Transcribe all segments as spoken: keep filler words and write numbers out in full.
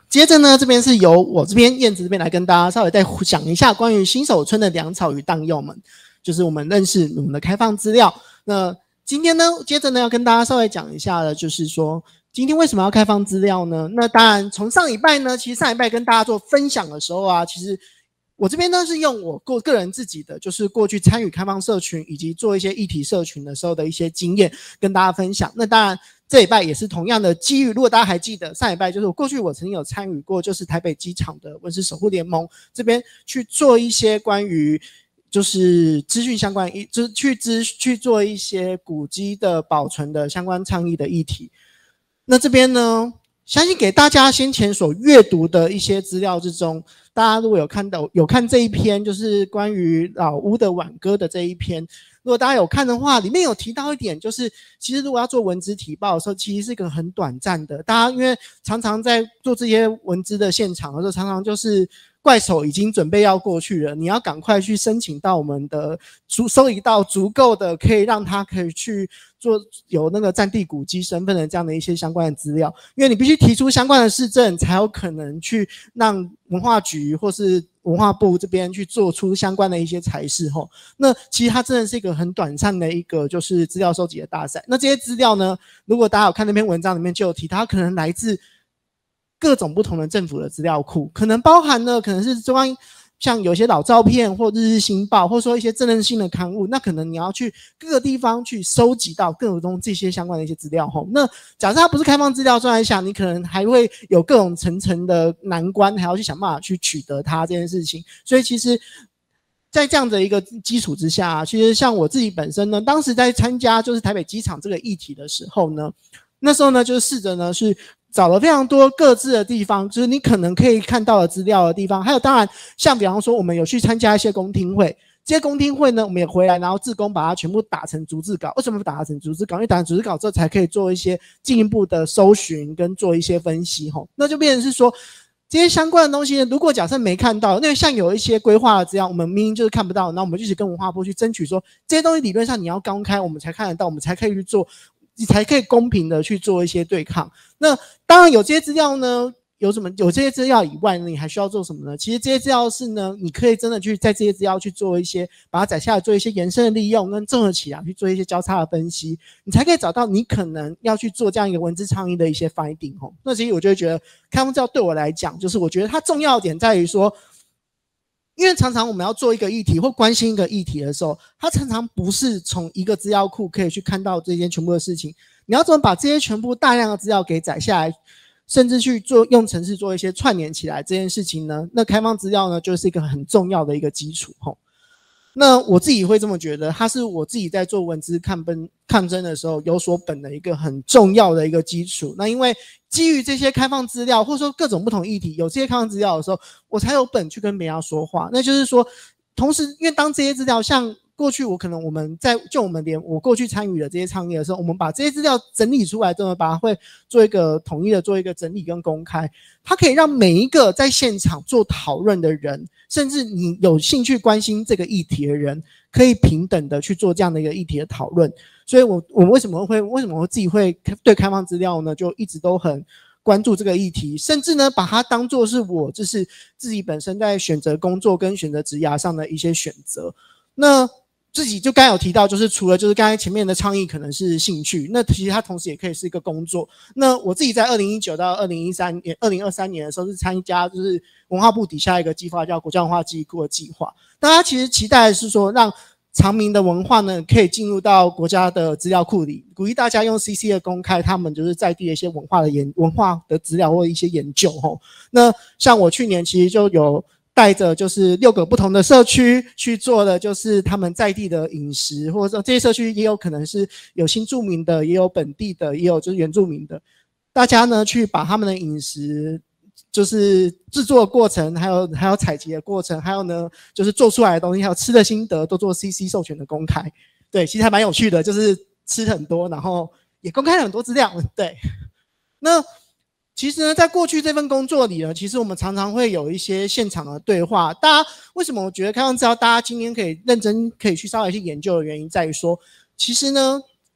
接着呢，这边是由我这边燕子这边来跟大家稍微再讲一下关于新手村的粮草与当用们，就是我们认识我们的开放资料。那今天呢，接着呢要跟大家稍微讲一下的，就是说今天为什么要开放资料呢？那当然从上礼拜呢，其实上礼拜跟大家做分享的时候啊，其实我这边呢是用我个个人自己的，就是过去参与开放社群以及做一些议题社群的时候的一些经验跟大家分享。那当然这礼拜也是同样的机遇，如果大家还记得上礼拜就是我过去我曾经有参与过，就是台北机场的文史守护联盟这边去做一些关于就是资讯相关，就是去资去做一些古迹的保存的相关倡议的议题。那这边呢，相信给大家先前所阅读的一些资料之中，大家如果有看到有看这一篇，就是关于老屋的挽歌的这一篇，如果大家有看的话，里面有提到一点，就是其实如果要做文资提报的时候，其实是一个很短暂的。大家因为常常在做这些文资的现场的时候，常常就是怪手已经准备要过去了，你要赶快去申请到我们的足收集到足够的可以让他可以去做有那个战地古迹身份的这样的一些相关的资料，因为你必须提出相关的市政，才有可能去让文化局或是文化部这边去做出相关的一些裁示吼。那其实它真的是一个很短暂的一个就是资料收集的大赛。那这些资料呢，如果大家有看那篇文章里面就有提，它可能来自各种不同的政府的资料库，可能包含了可能是中央像有些老照片或日日新报，或者说一些政论性的刊物，那可能你要去各个地方去收集到各种这些相关的一些资料吼。那假设它不是开放资料，专来想你可能还会有各种层层的难关，还要去想办法去取得它这件事情。所以其实在这样的一个基础之下，其实像我自己本身呢，当时在参加就是台北机场这个议题的时候呢，那时候呢就是试着呢是找了非常多各自的地方，就是你可能可以看到的资料的地方，还有当然像比方说我们有去参加一些公听会，这些公听会呢我们也回来，然后志工把它全部打成逐字稿。为什么打它成逐字稿？因为打成逐字稿之后才可以做一些进一步的搜寻跟做一些分析吼。那就变成是说这些相关的东西呢，如果假设没看到，那像有一些规划的资料我们明明就是看不到，那我们就一起跟文化部去争取说这些东西理论上你要公开我们才看得到，我们才可以去做，你才可以公平的去做一些对抗。那当然有这些资料呢，有什么有这些资料以外呢，你还需要做什么呢？其实这些资料是呢，你可以真的去在这些资料去做一些把它载下来，做一些延伸的利用跟综合起来去做一些交叉的分析，你才可以找到你可能要去做这样一个文字倡议的一些 finding 吼。那其实我就会觉得开放资料对我来讲，就是我觉得它重要的点在于说，因为常常我们要做一个议题或关心一个议题的时候，它常常不是从一个资料库可以去看到这些全部的事情，你要怎么把这些全部大量的资料给载下来，甚至去做用程式做一些串联起来这件事情呢，那开放资料呢就是一个很重要的一个基础吼。那我自己会这么觉得，它是我自己在做文资抗奔抗争的时候有所本的一个很重要的一个基础。那因为基于这些开放资料，或者说各种不同议题有这些开放资料的时候，我才有本去跟别人说话。那就是说，同时因为当这些资料像过去我可能我们在就我们连我过去参与的这些倡议的时候，我们把这些资料整理出来之后，把它会做一个统一的做一个整理跟公开，它可以让每一个在现场做讨论的人，甚至你有兴趣关心这个议题的人，可以平等的去做这样的一个议题的讨论。所以我我为什么会为什么我自己会对开放资料呢，就一直都很关注这个议题，甚至呢把它当作是我就是自己本身在选择工作跟选择职涯上的一些选择。那自己就刚才有提到，就是除了就是刚才前面的倡议可能是兴趣，那其实它同时也可以是一个工作。那我自己在二零一九到二零一三年二零二三年的时候是参加就是文化部底下一个计划叫国家文化记忆库的计划，大家其实期待的是说让常民的文化呢可以进入到国家的资料库里，鼓励大家用 C C 的公开他们就是在地的一些文化的研文化的资料或一些研究吼。那像我去年其实就有带着就是六个不同的社区去做的就是他们在地的饮食，或者说这些社区也有可能是有新住民的，也有本地的，也有就是原住民的，大家呢去把他们的饮食就是制作的过程，还有还有采集的过程，还有呢就是做出来的东西，还有吃的心得都做 C C 授权的公开。对，其实还蛮有趣的，就是吃很多，然后也公开了很多资料。对，那其实呢在过去这份工作里呢，其实我们常常会有一些现场的对话。大家为什么我觉得开放资料大家今天可以认真可以去稍微去研究的原因在于说，其实呢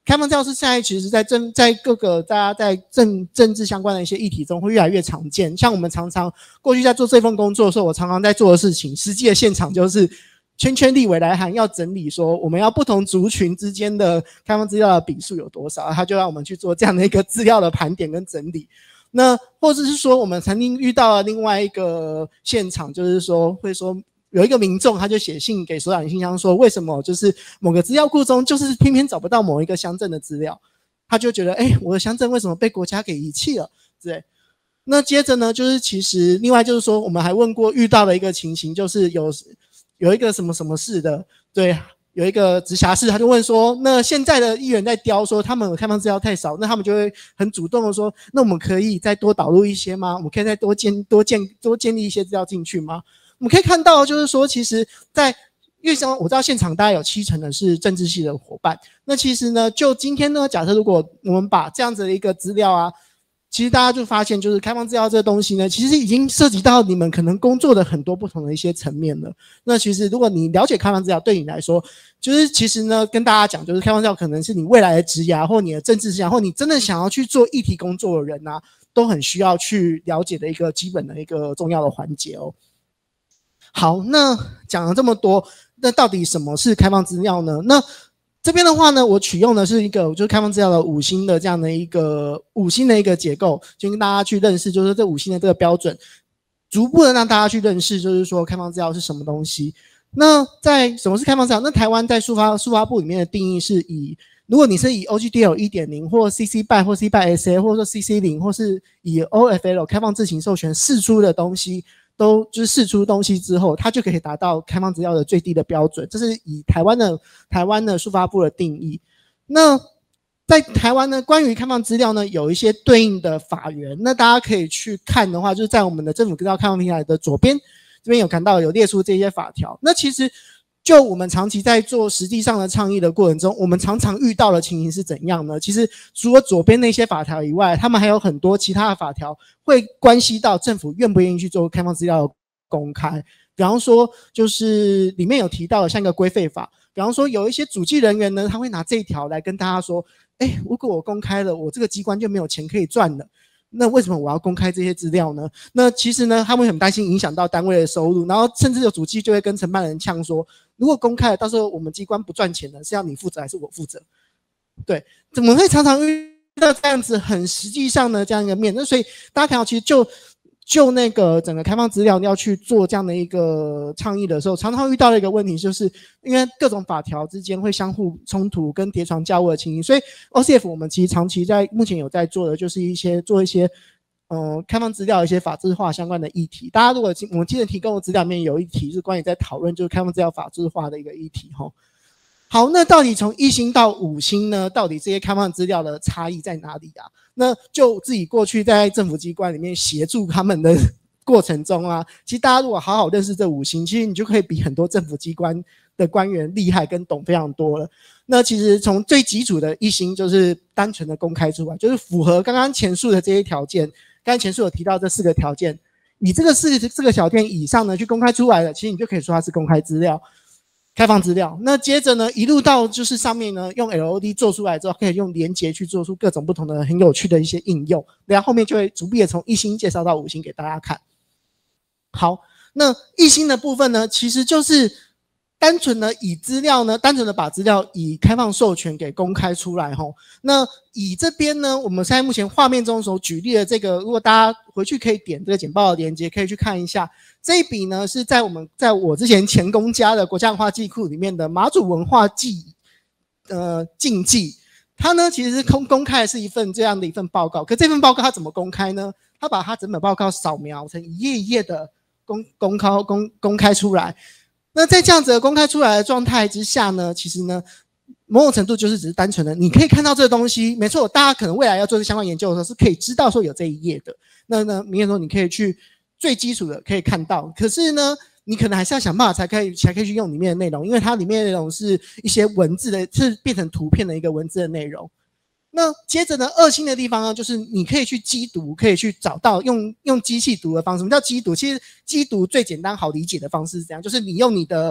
开放资料是现在其实在政在各个大家在政政治相关的一些议题中会越来越常见。像我们常常过去在做这份工作的时候，我常常在做的事情，实际的现场就是圈圈立委来函要整理说我们要不同族群之间的开放资料的笔数有多少，他就让我们去做这样的一个资料的盘点跟整理。那或者是说我们曾经遇到了另外一个现场，就是说会说有一个民众他就写信给所长信箱说，为什么就是某个资料库中就是偏偏找不到某一个乡镇的资料，他就觉得诶我的乡镇为什么被国家给遗弃了之类。那接着呢，就是其实另外就是说我们还问过遇到的一个情形，就是有有一个什么什么事的，对，有一个直辖市他就问说，那现在的议员在刁说他们有开放资料太少，那他们就会很主动的说，那我们可以再多导入一些吗？我们可以再多建多建多建立一些资料进去吗？我们可以看到就是说其实在因为像我知道现场大概有七成的是政治系的伙伴，那其实呢就今天呢，假设如果我们把这样子的一个资料啊，其实大家就发现就是开放资料这个东西呢，其实已经涉及到你们可能工作的很多不同的一些层面了。那其实如果你了解开放资料，对你来说就是其实呢跟大家讲，就是开放资料可能是你未来的职涯或你的政治职涯或你真的想要去做议题工作的人啊，都很需要去了解的一个基本的一个重要的环节哦。好，那讲了这么多，那到底什么是开放资料呢？那这边的话呢，我取用的是一个就是开放资料的五星的这样的一个五星的一个结构，就跟大家去认识，就是这五星的这个标准，逐步的让大家去认识，就是说开放资料是什么东西。那在什么是开放资料？那台湾在数发数发部里面的定义是以，如果你是以 O G D L 一点零 或 C C B Y 或 C C B Y S A 或者说 C C 零 或是以 O F L 开放自行授权释出的东西，都就是释出东西之后，它就可以达到开放资料的最低的标准，这是以台湾的台湾的数发部的定义。那在台湾呢，关于开放资料呢，有一些对应的法源，那大家可以去看的话，就是在我们的政府资料开放平台的左边，这边有看到有列出这些法条。那其实就我们长期在做实际上的倡议的过程中，我们常常遇到的情形是怎样呢？其实除了左边那些法条以外，他们还有很多其他的法条会关系到政府愿不愿意去做开放资料的公开。比方说就是里面有提到的像一个规费法，比方说有一些主计人员呢，他会拿这一条来跟大家说，诶如果我公开了，我这个机关就没有钱可以赚了，那为什么我要公开这些资料呢？那其实呢，他们很担心影响到单位的收入，然后甚至有主计就会跟承办人呛说，如果公开了，到时候我们机关不赚钱了，是要你负责还是我负责？对，怎么会常常遇到这样子很实际上的这样一个面？那所以大家看到，其实就就那个整个开放资料要去做这样的一个倡议的时候，常常遇到的一个问题，就是因为各种法条之间会相互冲突跟叠床架屋的情形，所以 O C F 我们其实长期在目前有在做的就是一些做一些呃开放资料一些法制化相关的议题。大家如果我们今天提供的资料里面有一题是关于在讨论就是开放资料法制化的一个议题齁。好，那到底从一星到五星呢，到底这些开放资料的差异在哪里啊？那就自己过去在政府机关里面协助他们的过程中啊，其实大家如果好好认识这五星，其实你就可以比很多政府机关的官员厉害跟懂非常多了。那其实从最基础的一星就是单纯的公开出来，就是符合刚刚前述的这些条件，刚刚前述有提到这四个条件，你这个四这个条件以上呢去公开出来了，其实你就可以说它是公开资料。开放资料，那接着呢，一路到就是上面呢，用 L O D 做出来之后，可以用连结去做出各种不同的很有趣的一些应用，然后后面就会逐步的从一星介绍到五星给大家看。好，那一星的部分呢，其实就是单纯的以资料呢，单纯的把资料以开放授权给公开出来齁。那以这边呢，我们现在目前画面中所举例的这个，如果大家回去可以点这个简报的连结，可以去看一下。这一笔呢是在我们在我之前前公家的国家文化记库里面的马祖文化记呃禁记，它呢其实是公公开的是一份这样的一份报告，可这份报告它怎么公开呢？它把它整本报告扫描成一页一页的公公开公公开出来。那在这样子的公开出来的状态之下呢，其实呢某种程度就是只是单纯的你可以看到这个东西，没错，大家可能未来要做相关研究的时候是可以知道说有这一页的。那呢明显说你可以去最基础的可以看到，可是呢你可能还是要想办法才可以才可以去用里面的内容，因为它里面的内容是一些文字的，是变成图片的一个文字的内容。那接着呢二星的地方呢，就是你可以去机读，可以去找到用用机器读的方式。什么叫机读？其实机读最简单好理解的方式是这样，就是你用你的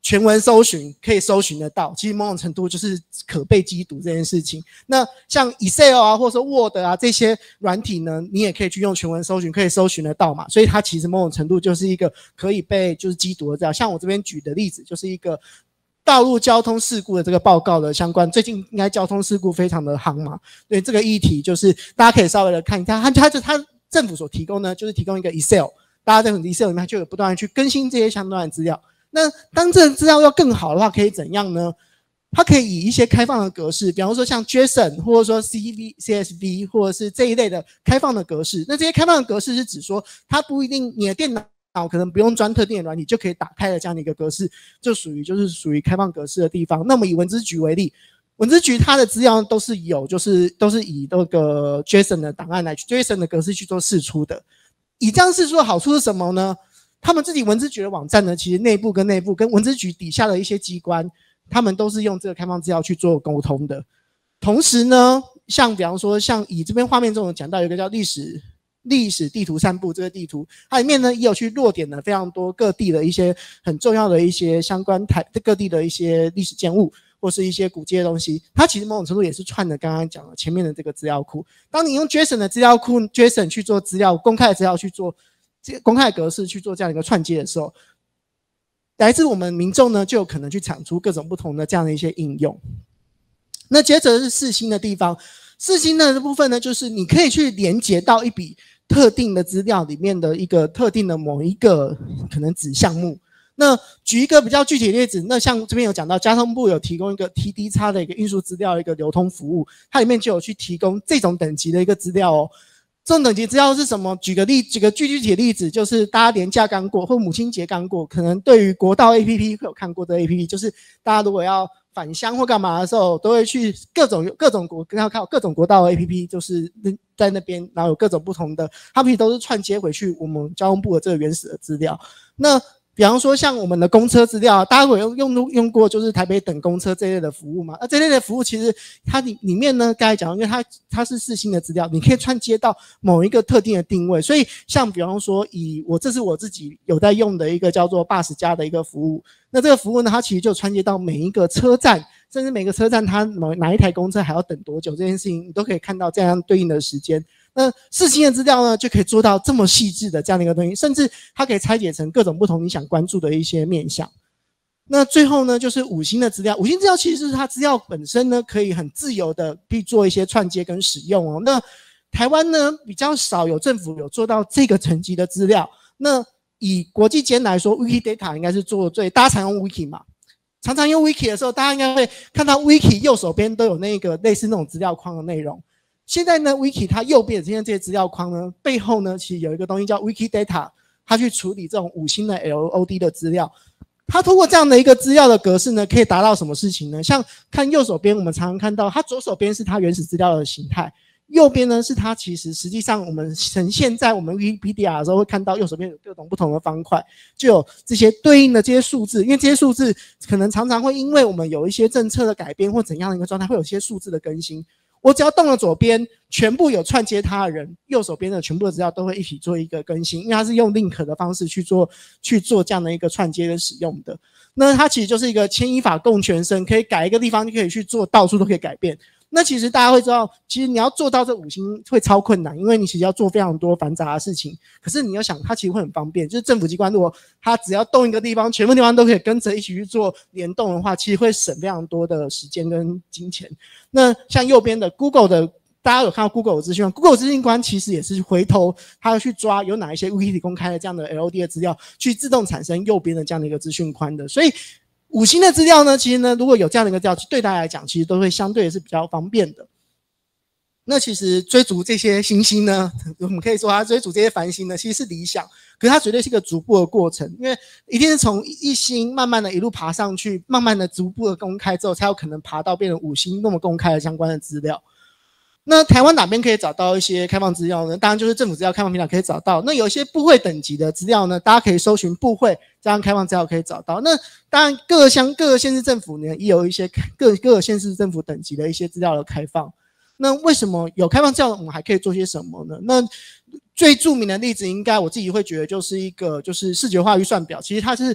全文搜寻可以搜寻得到，其实某种程度就是可被缉毒这件事情。那像 Excel 啊，或者说 Word 啊这些软体呢，你也可以去用全文搜寻，可以搜寻得到嘛。所以它其实某种程度就是一个可以被就是缉毒的资料。像我这边举的例子，就是一个道路交通事故的这个报告的相关，最近应该交通事故非常的夯嘛，对这个议题就是大家可以稍微的看一下，它它就它政府所提供呢，就是提供一个 Excel， 大家在 Excel 里面就有不断的去更新这些相关的资料。那当这个资料要更好的话，可以怎样呢？它可以以一些开放的格式，比方说像 JSON 或者说 C S V 或者是这一类的开放的格式。那这些开放的格式是指说，它不一定你的电脑可能不用装特定的软体就可以打开的这样的一个格式，就属于就是属于开放格式的地方。那么以文资局为例，文资局它的资料都是有就是都是以那个 JSON 的档案来 JSON 的格式去做释出的。以这样释出的好处是什么呢？他们自己文资局的网站呢，其实内部跟内部跟文资局底下的一些机关，他们都是用这个开放资料去做沟通的。同时呢，像比方说像以这边画面中有讲到有一个叫历史历史地图散布这个地图，它里面呢也有去落点了非常多各地的一些很重要的一些相关台各地的一些历史建物或是一些古迹的东西，它其实某种程度也是串的刚刚讲的前面的这个资料库。当你用 JSON 的资料库 JSON 去做资料公开的资料去做公开的格式去做这样一个串接的时候，来自我们民众呢就有可能去产出各种不同的这样的一些应用。那接着是四星的地方，四星的部分呢，就是你可以去连接到一笔特定的资料里面的一个特定的某一个可能子项目。那举一个比较具体的例子，那像这边有讲到交通部有提供一个 T D X 的一个运输资料的一个流通服务，它里面就有去提供这种等级的一个资料哦。这种等级资料是什么？举个例，举个具具体的例子，就是大家连假刚过或母亲节刚过，可能对于国道 A P P 会有看过的 A P P， 就是大家如果要返乡或干嘛的时候，都会去各种各种国要靠各种国道的 A P P， 就是在那边，然后有各种不同的，它们都是串接回去我们交通部的这个原始的资料。那比方说像我们的公车资料，大家会有用用过就是台北等公车这一类的服务嘛？那这类的服务其实它里里面呢，刚才讲，因为它它是四星的资料，你可以串接到某一个特定的定位。所以像比方说，以我这是我自己有在用的一个叫做 Bus 加的一个服务，那这个服务呢，它其实就串接到每一个车站，甚至每个车站它哪一台公车还要等多久这件事情，你都可以看到这样对应的时间。那四星的资料呢，就可以做到这么细致的这样的一个东西，甚至它可以拆解成各种不同你想关注的一些面向。那最后呢，就是五星的资料，五星资料其实是它资料本身呢，可以很自由的去做一些串接跟使用哦。那台湾呢比较少有政府有做到这个层级的资料。那以国际间来说 ，Wikidata 应该是做最，大家常用 Wiki 嘛，常常用 Wiki 的时候，大家应该会看到 Wiki 右手边都有那个类似那种资料框的内容。现在呢 ，Wiki 它右边的这些资料框呢，背后呢，其实有一个东西叫 Wikidata， 它去处理这种五星的 L O D 的资料。它通过这样的一个资料的格式呢，可以达到什么事情呢？像看右手边，我们常常看到，它左手边是它原始资料的形态，右边呢是它其实实际上我们呈现在我们 Wikipedia 的时候会看到，右手边有各种不同的方块，就有这些对应的这些数字，因为这些数字可能常常会因为我们有一些政策的改变或怎样的一个状态，会有些数字的更新。我只要动了左边，全部有串接它的人，右手边的全部的资料都会一起做一个更新，因为它是用 link 的方式去做去做这样的一个串接跟使用的。那它其实就是一个牵一发动全身，可以改一个地方就可以去做，到处都可以改变。那其实大家会知道，其实你要做到这五星会超困难，因为你其实要做非常多繁杂的事情。可是你要想，它其实会很方便，就是政府机关如果它只要动一个地方，全部地方都可以跟着一起去做联动的话，其实会省非常多的时间跟金钱。那像右边的 Google 的，大家有看到 Google 的资讯吗 ？Google 资讯官其实也是回头，他要去抓有哪一些 Wiki 公开的这样的 L O D 的资料，去自动产生右边的这样的一个资讯宽的，所以。五星的资料呢，其实呢，如果有这样的一个资料，对大家来讲，其实都会相对是比较方便的。那其实追逐这些星星呢，我们可以说它追逐这些繁星呢，其实是理想，可是它绝对是一个逐步的过程，因为一定是从一星慢慢的一路爬上去，慢慢的逐步的公开之后，才有可能爬到变成五星那么公开的相关的资料。那台湾哪边可以找到一些开放资料呢？当然就是政府资料开放平台可以找到。那有一些部会等级的资料呢，大家可以搜寻部会这样开放资料可以找到。那当然各乡各个县市政府呢，也有一些各各个县市政府等级的一些资料的开放。那为什么有开放资料，我们还可以做些什么呢？那最著名的例子，应该我自己会觉得就是一个就是视觉化预算表，其实它是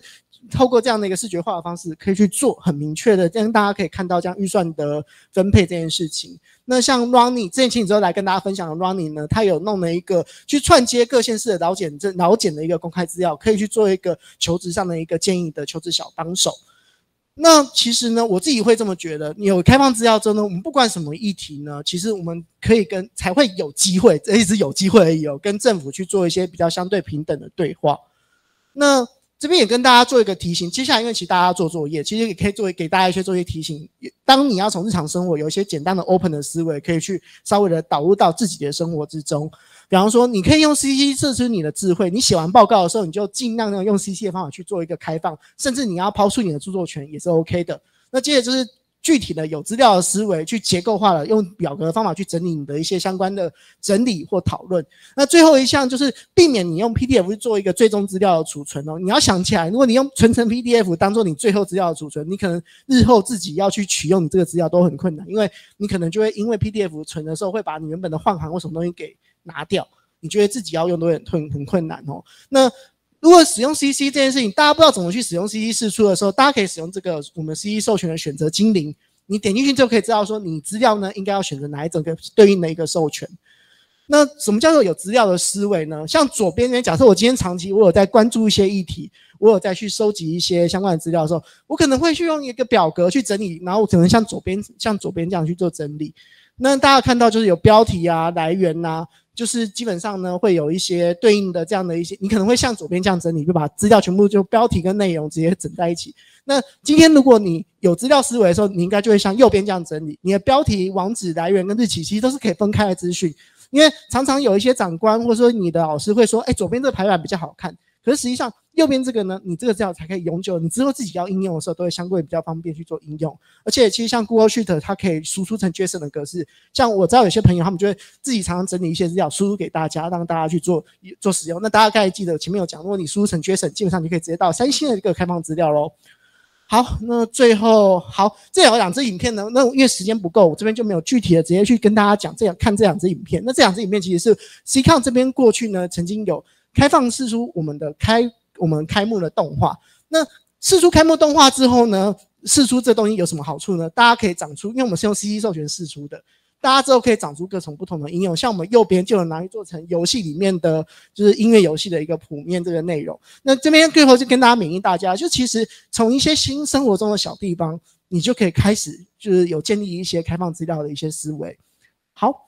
透过这样的一个视觉化的方式，可以去做很明确的，让大家可以看到这样预算的分配这件事情。那像 Ronnie 之前请你之后来跟大家分享的 Ronnie 呢，他有弄了一个去串接各县市的劳检这劳检的一个公开资料，可以去做一个求职上的一个建议的求职小帮手。那其实呢，我自己会这么觉得，你有开放资料之后呢，我们不管什么议题呢，其实我们可以跟才会有机会，这一直有机会而已哦，跟政府去做一些比较相对平等的对话。那这边也跟大家做一个提醒，接下来因为其实大家要做作业，其实也可以做给大家一些作业提醒。当你要从日常生活有一些简单的 open 的思维，可以去稍微的导入到自己的生活之中。比方说，你可以用 C C 测出你的智慧，你写完报告的时候，你就尽量用 C C 的方法去做一个开放，甚至你要抛出你的著作权也是 OK 的。那接着就是具体的有资料的思维，去结构化的用表格的方法去整理你的一些相关的整理或讨论。那最后一项就是避免你用 P D F 去做一个最终资料的储存哦。你要想起来，如果你用存成 P D F 当做你最后资料的储存，你可能日后自己要去取用你这个资料都很困难，因为你可能就会因为 P D F 存的时候会把你原本的换行或什么东西给拿掉，你觉得自己要用都很困很困难哦。那如果使用 C C 这件事情，大家不知道怎么去使用 C C 释出的时候，大家可以使用这个我们 C C 授权的选择精灵，你点进去就可以知道说你资料呢应该要选择哪一种对应的一个授权。那什么叫做有资料的思维呢？像左边这边，假设我今天长期我有在关注一些议题，我有在去收集一些相关的资料的时候，我可能会去用一个表格去整理，然后我可能像左边像左边这样去做整理。那大家看到就是有标题啊、来源啊，就是基本上呢会有一些对应的这样的一些，你可能会像左边这样整理，就把资料全部就标题跟内容直接整在一起。那今天如果你有资料思维的时候，你应该就会像右边这样整理，你的标题、网址、来源跟日期其实都是可以分开的资讯。因为常常有一些长官或者说你的老师会说，哎，左边这个排版比较好看，可是实际上右边这个呢，你这个资料才可以永久，你之后自己要应用的时候都会相对比较方便去做应用。而且其实像 Google Sheet 它可以输出成 JSON 的格式，像我知道有些朋友他们就会自己常常整理一些资料输入给大家，让大家去做做使用。那大家刚才记得前面有讲，如果你输入成 JSON， 基本上你可以直接到三星的一个开放资料咯。好，那最后好，这两支影片呢，那因为时间不够，我这边就没有具体的直接去跟大家讲这样看这两支影片。那这两支影片其实是 C C O N 这边过去呢曾经有开放释出我们的开我们开幕的动画。那释出开幕动画之后呢，释出这东西有什么好处呢？大家可以长出，因为我们是用 C C 授权释出的，大家之后可以长出各种不同的应用，像我们右边就有拿去做成游戏里面的就是音乐游戏的一个谱面这个内容。那这边最后就跟大家勉励大家，就其实从一些新生活中的小地方，你就可以开始就是有建立一些开放资料的一些思维。好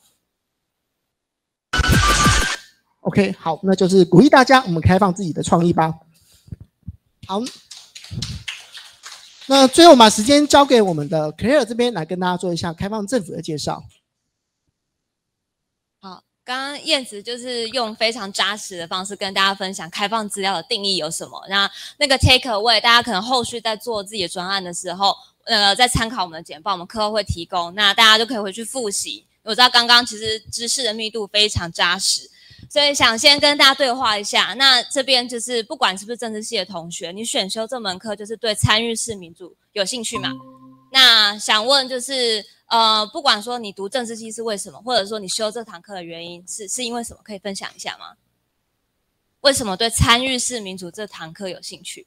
OK 好，那就是鼓励大家我们开放自己的创意吧。好，那最后我们把时间交给我们的 Claire 这边来跟大家做一下开放政府的介绍。 好，刚刚燕子就是用非常扎实的方式跟大家分享开放资料的定义有什么。那那个 take away， 大家可能后续在做自己的专案的时候，呃，在参考我们的简报，我们课后会提供，那大家就可以回去复习。我知道刚刚其实知识的密度非常扎实。所以想先跟大家对话一下，那这边就是不管是不是政治系的同学，你选修这门课就是对参与式民主有兴趣嘛？那想问就是呃，不管说你读政治系是为什么，或者说你修这堂课的原因是是因为什么，可以分享一下吗？为什么对参与式民主这堂课有兴趣？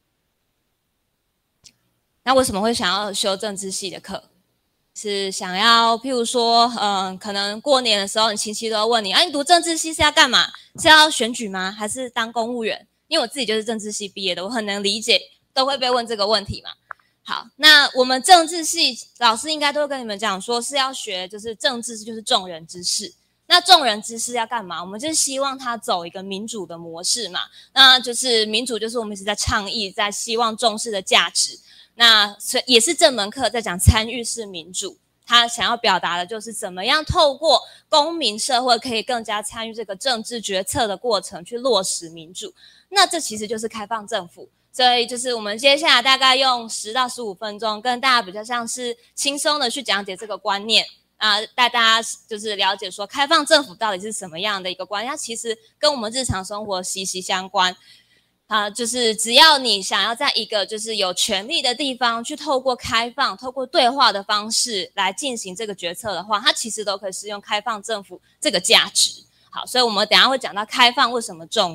那为什么会想要修政治系的课？是想要，譬如说，嗯，可能过年的时候，你亲戚都要问你，啊，你读政治系是要干嘛？是要选举吗？还是当公务员？因为我自己就是政治系毕业的，我很能理解，都会被问这个问题嘛。好，那我们政治系老师应该都会跟你们讲说，是要学，就是政治就是众人之事。那众人之事要干嘛？我们就是希望他走一个民主的模式嘛。那就是民主，就是我们一直在倡议，在希望重视的价值。那也是这门课在讲参与式民主，他想要表达的就是怎么样透过公民社会可以更加参与这个政治决策的过程去落实民主。那这其实就是开放政府。所以就是我们接下来大概用十到十五分钟跟大家比较像是轻松的去讲解这个观念啊，带大家就是了解说开放政府到底是什么样的一个观念，它其实跟我们日常生活息息相关。啊，就是只要你想要在一个就是有权利的地方去透过开放、透过对话的方式来进行这个决策的话，它其实都可以适用开放政府这个价值。好，所以我们等一下会讲到开放为什么重要。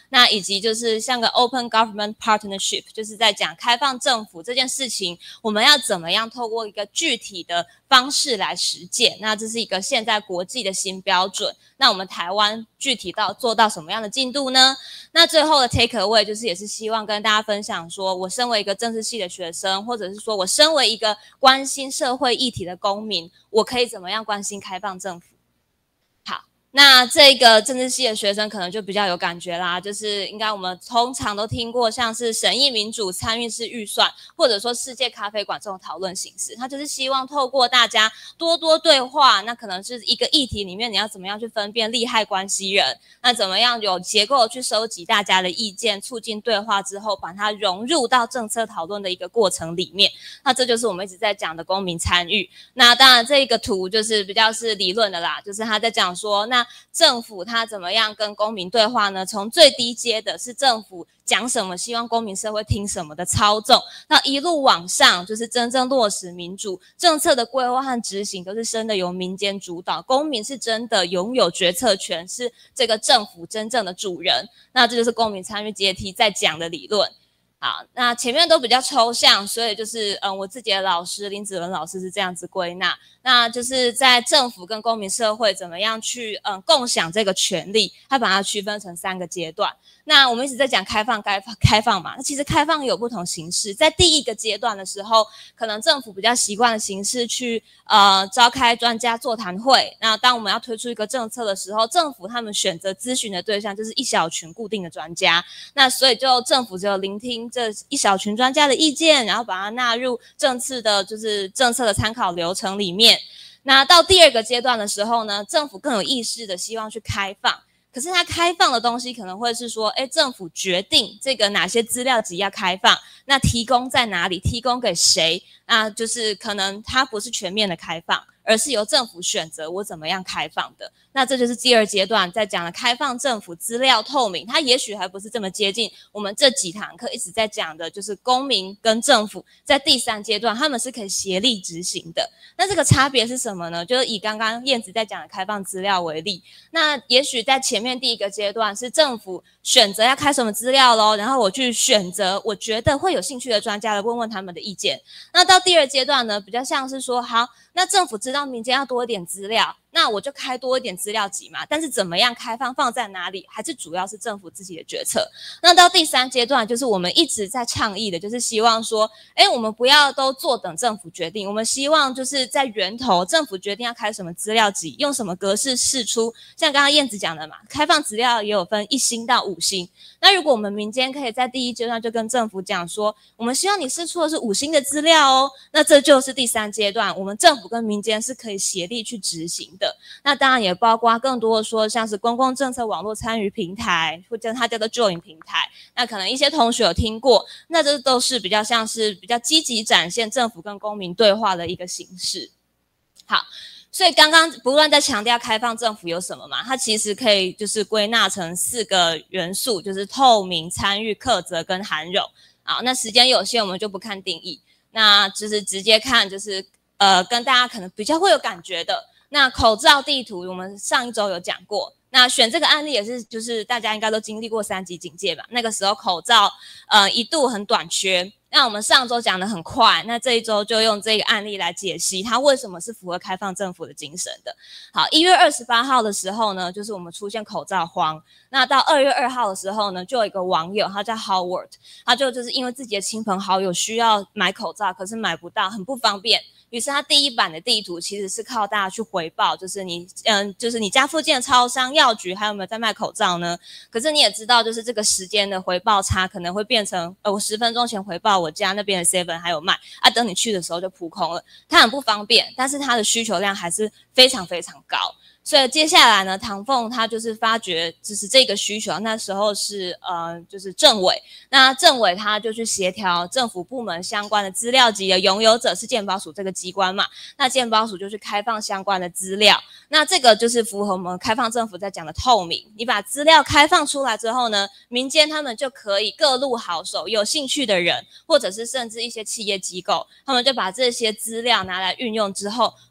那以及就是像个 Open Government Partnership， 就是在讲开放政府这件事情，我们要怎么样透过一个具体的方式来实践。那这是一个现在国际的新标准。那我们台湾具体到做到什么样的进度呢？那最后的 take away 就是也是希望跟大家分享说，我身为一个政治系的学生，或者是说我身为一个关心社会议题的公民，我可以怎么样关心开放政府。那这个政治系的学生可能就比较有感觉啦，就是应该我们通常都听过像是审议民主、参与式预算，或者说世界咖啡馆这种讨论形式，它就是希望透过大家多多对话，那可能是一个议题里面你要怎么样去分辨利害关系人，那怎么样有结构去收集大家的意见，促进对话之后把它融入到政策讨论的一个过程里面。那这就是我们一直在讲的公民参与。那当然这个图就是比较是理论的啦，就是他在讲说那政府它怎么样跟公民对话呢？从最低阶的是政府讲什么，希望公民社会听什么的操纵，那一路往上就是真正落实民主政策的规划和执行，都是真的由民间主导，公民是真的拥有决策权，是这个政府真正的主人。那这就是公民参与阶梯在讲的理论。好，那前面都比较抽象，所以就是嗯，我自己的老师林子文老师是这样子归纳，那就是在政府跟公民社会怎么样去嗯共享这个权利，他把它区分成三个阶段。那我们一直在讲开放开放开放嘛，那其实开放有不同形式。在第一个阶段的时候，可能政府比较习惯的形式去呃召开专家座谈会。那当我们要推出一个政策的时候，政府他们选择咨询的对象就是一小群固定的专家，那所以就政府只有聆听这一小群专家的意见，然后把它纳入政策的就是政策的参考流程里面。那到第二个阶段的时候呢，政府更有意识的希望去开放。可是它开放的东西可能会是说，诶，政府决定这个哪些资料集要开放，那提供在哪里，提供给谁，那就是可能它不是全面的开放，而是由政府选择我怎么样开放的。那这就是第二阶段在讲的开放政府资料透明，它也许还不是这么接近我们这几堂课一直在讲的，就是公民跟政府在第三阶段他们是可以协力执行的。那这个差别是什么呢？就是以刚刚燕子在讲的开放资料为例，那也许在前面第一个阶段是政府选择要开什么资料咯，然后我去选择我觉得会有兴趣的专家来问问他们的意见。那到第二阶段呢，比较像是说，好，那政府知道民间要多一点资料，那我就开多一点资料集嘛，但是怎么样开放放在哪里，还是主要是政府自己的决策。那到第三阶段就是我们一直在倡议的，就是希望说，诶，我们不要都坐等政府决定，我们希望就是在源头政府决定要开什么资料集，用什么格式释出，像刚刚燕子讲的嘛，开放资料也有分一星到五星。那如果我们民间可以在第一阶段就跟政府讲说，我们希望你释出的是五星的资料哦，那这就是第三阶段，我们政府跟民间是可以协力去执行的。那当然也包括更多的说，像是公共政策网络参与平台，或者它叫做 Join 平台，那可能一些同学有听过，那这都是比较像是比较积极展现政府跟公民对话的一个形式。好，所以刚刚不断在强调开放政府有什么嘛，它其实可以就是归纳成四个元素，就是透明、参与、客责跟涵容。好，那时间有限，我们就不看定义，那就是直接看就是呃跟大家可能比较会有感觉的。那口罩地图我们上一周有讲过，那选这个案例也是就是大家应该都经历过三级警戒吧，那个时候口罩呃一度很短缺，那我们上周讲得很快，那这一周就用这个案例来解析它为什么是符合开放政府的精神的。好，一月二十八号的时候呢，就是我们出现口罩荒，那到二月二号的时候呢，就有一个网友他叫 Howard， 他就就是因为自己的亲朋好友需要买口罩，可是买不到，很不方便，于是他第一版的地图其实是靠大家去回报，就是你嗯，就是你家附近的超商、药局还有没有在卖口罩呢？可是你也知道，就是这个时间的回报差可能会变成，呃，我十分钟前回报我家那边的 seven 还有卖，啊，等你去的时候就扑空了，它很不方便，但是它的需求量还是非常非常高。所以接下来呢，唐凤他就是发觉就是这个需求，那时候是呃就是政委，那政委他就去协调政府部门相关的资料集的拥有者是健保署这个机关嘛，那健保署就去开放相关的资料，那这个就是符合我们开放政府在讲的透明，你把资料开放出来之后呢，民间他们就可以各路好手，有兴趣的人或者是甚至一些企业机构，他们就把这些资料拿来运用之后，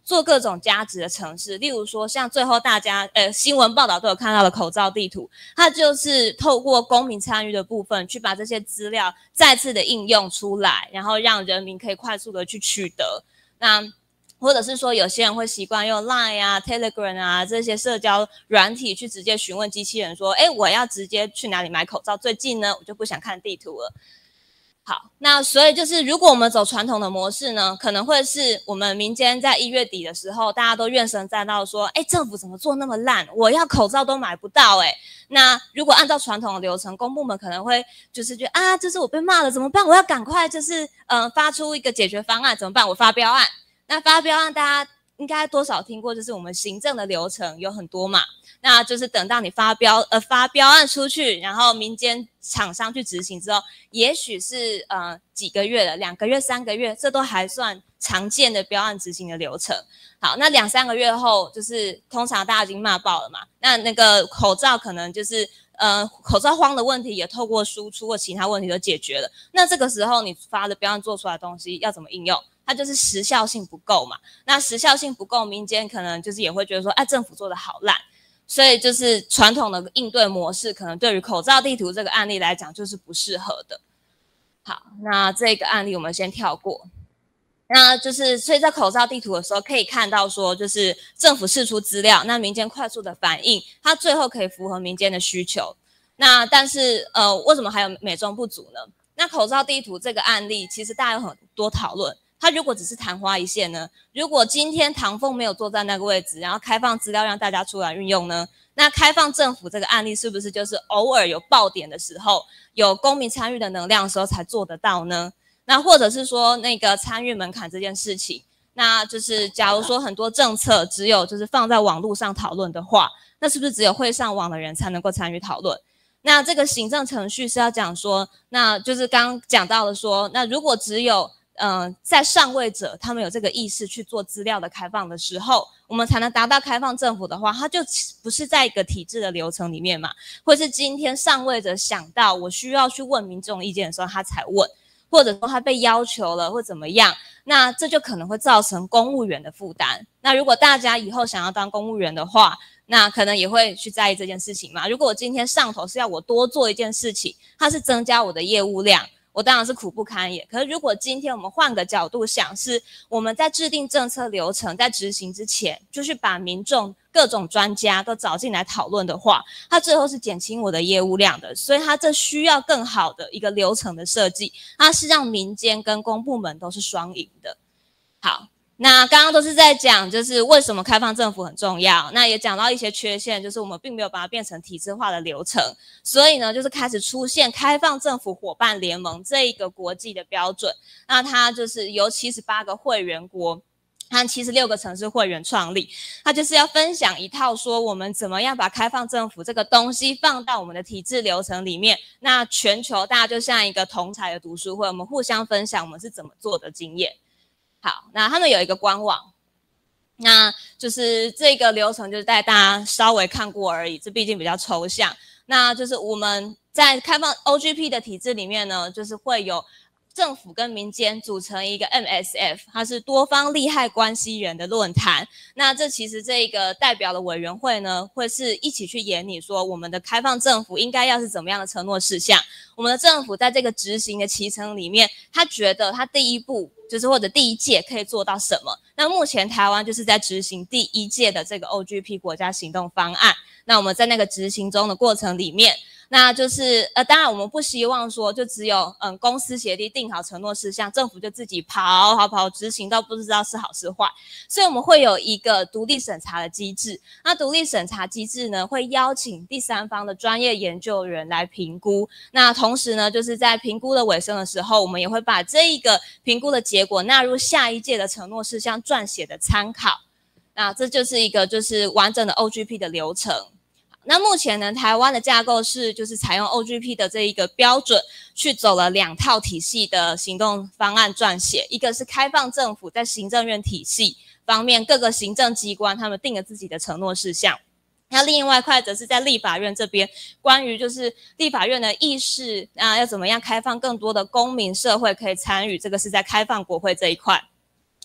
做各种加值的程式，例如说像最后大家呃新闻报道都有看到的口罩地图，它就是透过公民参与的部分去把这些资料再次的应用出来，然后让人民可以快速的去取得。那或者是说有些人会习惯用 Line 啊 Telegram 啊这些社交软体去直接询问机器人说，诶，我要直接去哪里买口罩最近呢？我就不想看地图了。好，那所以就是如果我们走传统的模式呢，可能会是我们民间在一月底的时候，大家都怨声载道说，诶，政府怎么做那么烂，我要口罩都买不到。诶，那如果按照传统的流程，公部门可能会就是觉得啊，就是我被骂了怎么办，我要赶快就是呃发出一个解决方案怎么办，我发标案。那发标案大家应该多少听过，就是我们行政的流程有很多嘛，那就是等到你发标呃发标案出去，然后民间厂商去执行之后，也许是呃几个月了，两个月、三个月，这都还算常见的标案执行的流程。好，那两三个月后，就是通常大家已经骂爆了嘛，那那个口罩可能就是呃口罩荒的问题也透过输出或其他问题都解决了。那这个时候你发的标案做出来的东西要怎么应用？它就是时效性不够嘛，那时效性不够，民间可能就是也会觉得说，哎，政府做的好烂，所以就是传统的应对模式，可能对于口罩地图这个案例来讲就是不适合的。好，那这个案例我们先跳过。那就是所以在口罩地图的时候可以看到说，就是政府释出资料，那民间快速的反应，它最后可以符合民间的需求。那但是呃，为什么还有美中不足呢？那口罩地图这个案例，其实大家有很多讨论。它如果只是昙花一现呢？如果今天唐凤没有坐在那个位置，然后开放资料让大家出来运用呢？那开放政府这个案例是不是就是偶尔有爆点的时候，有公民参与的能量的时候才做得到呢？那或者是说那个参与门槛这件事情，那就是假如说很多政策只有就是放在网络上讨论的话，那是不是只有会上网的人才能够参与讨论？那这个行政程序是要讲说，那就是刚刚讲到的说，那如果只有嗯、呃，在上位者他们有这个意识去做资料的开放的时候，我们才能达到开放政府的话，它就不是在一个体制的流程里面嘛，或是今天上位者想到我需要去问民众意见的时候他才问，或者说他被要求了或怎么样，那这就可能会造成公务员的负担。那如果大家以后想要当公务员的话，那可能也会去在意这件事情嘛。如果我今天上头是要我多做一件事情，它是增加我的业务量，我当然是苦不堪言。可是如果今天我们换个角度想，是我们在制定政策流程，在执行之前，就是把民众各种专家都找进来讨论的话，它最后是减轻我的业务量的。所以它这需要更好的一个流程的设计，它是让民间跟公部门都是双赢的。好。那刚刚都是在讲，就是为什么开放政府很重要。那也讲到一些缺陷，就是我们并没有把它变成体制化的流程，所以呢，就是开始出现开放政府伙伴联盟这一个国际的标准。那它就是由七十八个会员国和七十六个城市会员创立，它就是要分享一套说我们怎么样把开放政府这个东西放到我们的体制流程里面。那全球大家就像一个同侪的读书会，我们互相分享我们是怎么做的经验。好，那他们有一个官网，那就是这个流程就是带大家稍微看过而已，这毕竟比较抽象。那就是我们在开放 O G P 的体制里面呢，就是会有政府跟民间组成一个 M S F， 它是多方利害关系人的论坛。那这其实这个代表的委员会呢，会是一起去研拟说我们的开放政府应该要是怎么样的承诺事项。我们的政府在这个执行的期程里面，他觉得他第一步就是或者第一届可以做到什么。那目前台湾就是在执行第一届的这个 O G P 国家行动方案。那我们在那个执行中的过程里面，那就是呃，当然我们不希望说就只有嗯公司协力定好承诺事项，政府就自己跑跑跑执行到不知道是好是坏，所以我们会有一个独立审查的机制。那独立审查机制呢，会邀请第三方的专业研究人来评估。那同时呢，就是在评估的尾声的时候，我们也会把这一个评估的结果纳入下一届的承诺事项撰写的参考。那这就是一个就是完整的 O G P 的流程。那目前呢，台湾的架构是就是采用 O G P 的这一个标准，去走了两套体系的行动方案撰写，一个是开放政府在行政院体系方面，各个行政机关他们定了自己的承诺事项。那另外一块则是在立法院这边，关于就是立法院的议事啊，要怎么样开放更多的公民社会可以参与，这个是在开放国会这一块。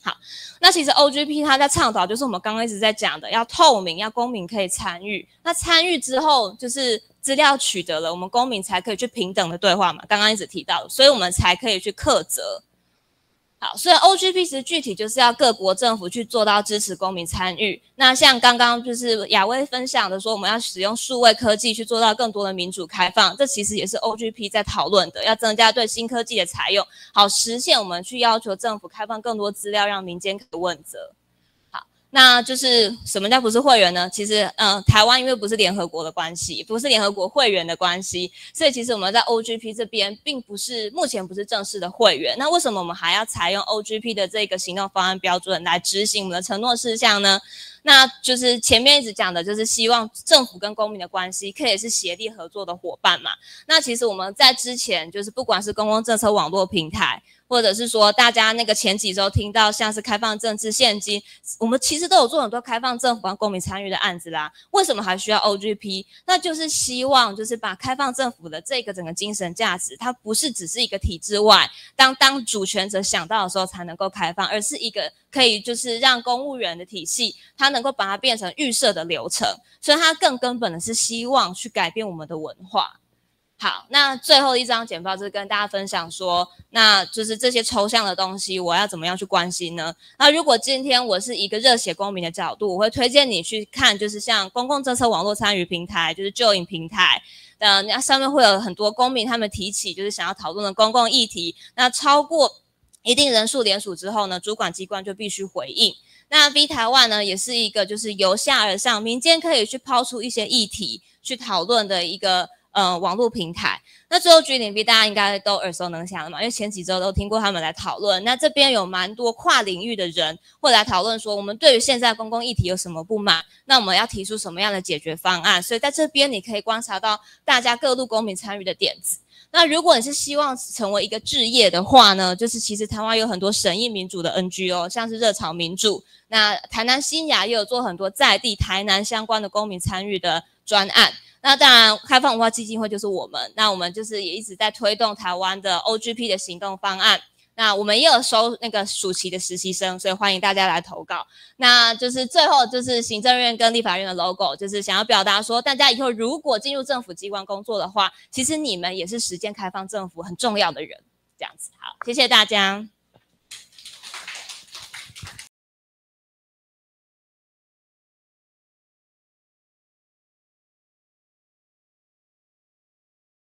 好，那其实 O G P 它在倡导就是我们刚刚一直在讲的，要透明，要公民可以参与。那参与之后，就是资料取得了，我们公民才可以去平等的对话嘛，刚刚一直提到的，所以我们才可以去课责。好，所以 O G P 其实具体就是要各国政府去做到支持公民参与。那像刚刚就是雅薇分享的说，我们要使用数位科技去做到更多的民主开放，这其实也是 O G P 在讨论的，要增加对新科技的采用，好实现我们去要求政府开放更多资料，让民间可以问责。那就是什么叫不是会员呢？其实，嗯，台湾因为不是联合国的关系，不是联合国会员的关系，所以其实我们在 O G P 这边并不是目前不是正式的会员。那为什么我们还要采用 O G P 的这个行动方案标准来执行我们的承诺事项呢？那就是前面一直讲的，就是希望政府跟公民的关系可以是协力合作的伙伴嘛。那其实我们在之前就是不管是公共政策网络平台，或者是说大家那个前几周听到像是开放政治现金，我们其实都有做很多开放政府跟公民参与的案子啦。为什么还需要 O G P？ 那就是希望就是把开放政府的这个整个精神价值，它不是只是一个体制外，当当主权者想到的时候才能够开放，而是一个可以就是让公务员的体系，它能够把它变成预设的流程，所以它更根本的是希望去改变我们的文化。好，那最后一张简报就是跟大家分享说，那就是这些抽象的东西我要怎么样去关心呢？那如果今天我是一个热血公民的角度，我会推荐你去看就是像公共政策网络参与平台，就是 Join 平台，呃，那上面会有很多公民他们提起就是想要讨论的公共议题，那超过一定人数联署之后呢，主管机关就必须回应。那 V 台湾呢，也是一个就是由下而上，民间可以去抛出一些议题去讨论的一个呃网络平台。那最后 G 零 V 大家应该都耳熟能详了嘛，因为前几周都听过他们来讨论。那这边有蛮多跨领域的人会来讨论说，我们对于现在公共议题有什么不满，那我们要提出什么样的解决方案。所以在这边你可以观察到大家各路公民参与的点子。那如果你是希望成为一个志业的话呢，就是其实台湾有很多审议民主的 N G O， 像是热潮民主，那台南新雅也有做很多在地台南相关的公民参与的专案。那当然开放文化基金会就是我们，那我们就是也一直在推动台湾的 O G P 的行动方案。那我们也有收那个暑期的实习生，所以欢迎大家来投稿。那就是最后就是行政院跟立法院的 logo， 就是想要表达说，大家以后如果进入政府机关工作的话，其实你们也是实践开放政府很重要的人。这样子，好，谢谢大家。